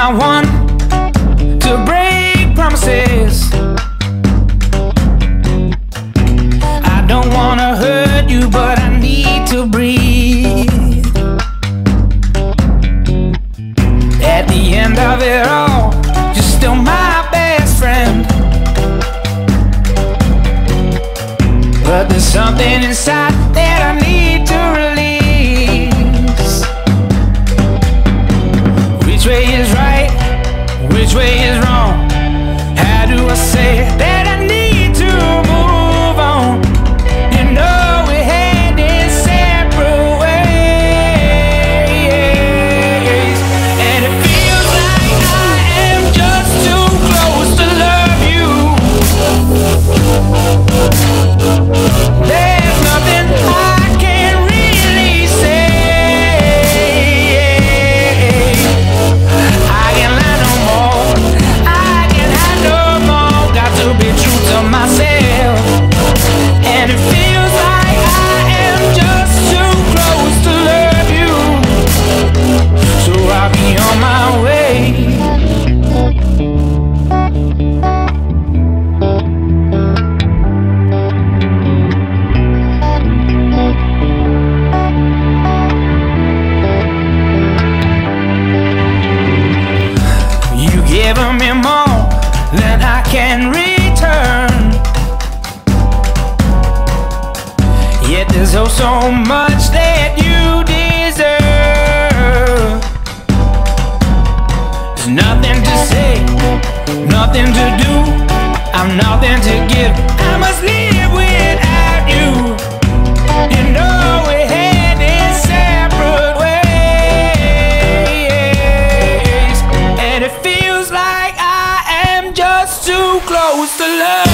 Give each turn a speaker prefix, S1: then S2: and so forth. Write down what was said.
S1: not one to break promises. I don't wanna hurt you, but I need to breathe. At the end of it all, you're still my best friend. But there's something inside that I need to release. Which way is right? Which way is wrong? How do I say that I need to move on? You know we're heading separate ways, and it feels like I am just too close to love you. There's nothing I can really say. I can't lie no more. I can't hide no more. Got to be true to myself. And it feels like I am just too close to love you. So I'll be on my way. Giving me more than I can return. Yet there's oh so much that you deserve. There's nothing to say, nothing to do. I'm nothing to give. I must live without you. You know we're heading separate ways, and it feels like I am just too close to love.